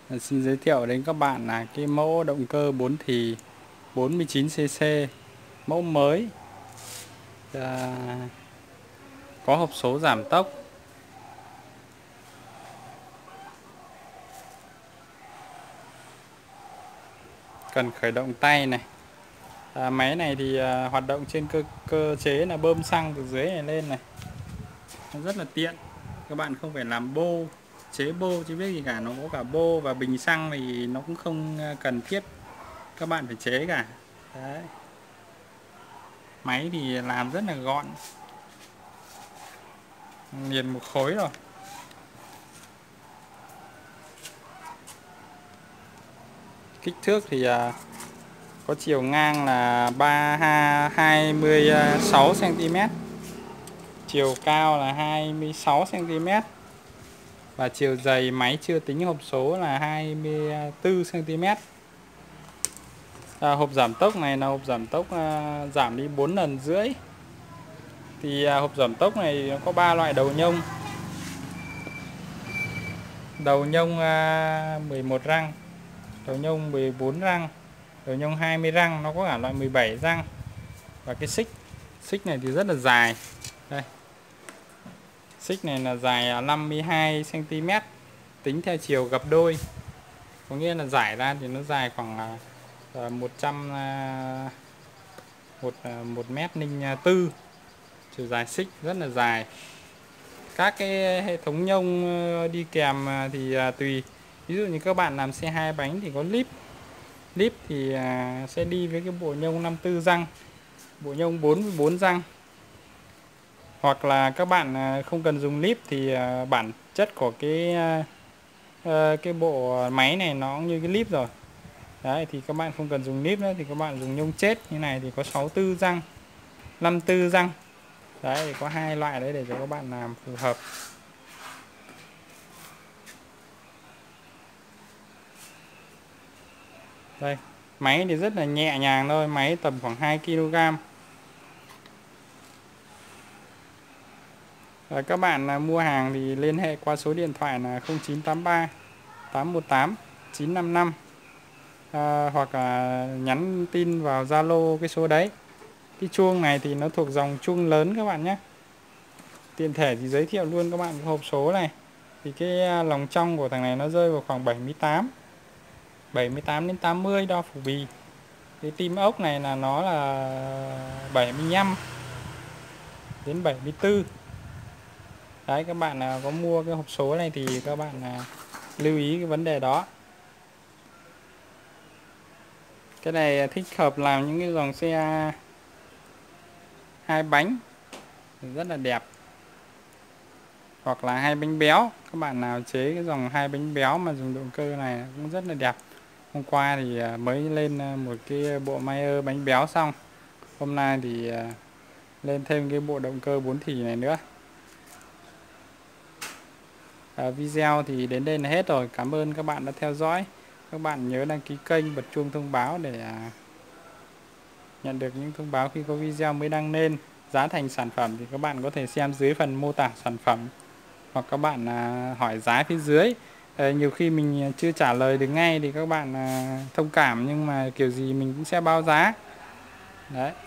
Xin giới thiệu đến các bạn là cái mẫu động cơ 4 thì 49cc, mẫu mới, có hộp số giảm tốc, cần khởi động tay này. Máy này thì hoạt động trên cơ chế là bơm xăng từ dưới này lên này, nó rất là tiện. Các bạn không phải làm bô, chế bô chứ biết gì cả, nó có cả bô và bình xăng thì nó cũng không cần thiết các bạn phải chế cả. Đấy. Máy thì làm rất là gọn, liền một khối rồi. Kích thước thì có chiều ngang là 26 cm, chiều cao là 26 cm và chiều dày máy chưa tính hộp số là 24 cm. Hộp giảm tốc này là hộp giảm tốc giảm đi 4 lần rưỡi. Thì hộp giảm tốc này nó có 3 loại đầu nhông. Đầu nhông 11 răng, đầu nhông 14 răng, đầu nhông 20 răng, nó có cả loại 17 răng. Và cái xích này thì rất là dài. Đây. Xích này là dài 52 cm, tính theo chiều gập đôi. Có nghĩa là giải ra thì nó dài khoảng 1 mét ninh tư. Chiều dài xích rất là dài. Các cái hệ thống nhông đi kèm thì tùy. Ví dụ như các bạn làm xe 2 bánh thì có líp. Líp thì sẽ đi với cái bộ nhông 54 răng, bộ nhông 44 răng. Hoặc là các bạn không cần dùng líp thì bản chất của cái bộ máy này nó cũng như cái líp rồi. Đấy, thì các bạn không cần dùng líp nữa thì các bạn dùng nhông chết như này thì có 64 răng, 54 răng. Đấy, thì có hai loại đấy để cho các bạn làm phù hợp. Đây, máy thì rất là nhẹ nhàng thôi, máy tầm khoảng 2 kg. Các bạn mua hàng thì liên hệ qua số điện thoại là 0983 818 955 hoặc là nhắn tin vào Zalo cái số đấy. Cái chuông này thì nó thuộc dòng chuông lớn các bạn nhé. Tiện thể thì giới thiệu luôn các bạn cái hộp số này. Thì cái lòng trong của thằng này nó rơi vào khoảng 78 đến 80 đo phủ bì. Cái tim ốc này là nó là 75 đến 74. Đấy, các bạn có mua cái hộp số này thì các bạn lưu ý cái vấn đề đó. Cái này thích hợp làm những cái dòng xe 2 bánh rất là đẹp. Hoặc là 2 bánh béo. Các bạn nào chế cái dòng 2 bánh béo mà dùng động cơ này cũng rất là đẹp. Hôm qua thì mới lên một cái bộ Mayer bánh béo xong. Hôm nay thì lên thêm cái bộ động cơ 4 thì này nữa. Video thì đến đây là hết rồi. Cảm ơn các bạn đã theo dõi. Các bạn nhớ đăng ký kênh, bật chuông thông báo để nhận được những thông báo khi có video mới đăng lên. Giá thành sản phẩm thì các bạn có thể xem dưới phần mô tả sản phẩm, hoặc các bạn hỏi giá phía dưới. Nhiều khi mình chưa trả lời được ngay thì các bạn thông cảm, nhưng mà kiểu gì mình cũng sẽ báo giá. Đấy.